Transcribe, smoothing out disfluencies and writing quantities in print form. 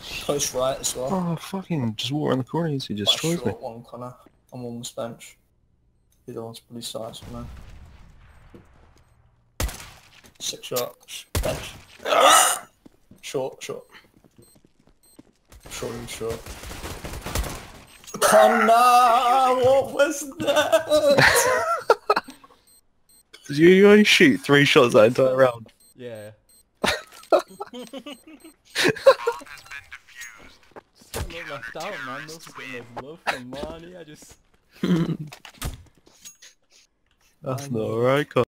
Close right as well. Oh, fucking just walk around the corner, he Quite destroys me. short one, Connor. I'm on this bench. The other one's pretty size, man. 6 shots. Bench. Short, short. Short. Connor! What was that? Did you only shoot 3 shots that entire round? Yeah. Just got no left out, man. Those are getting no love from Marnie. I just... That's not right,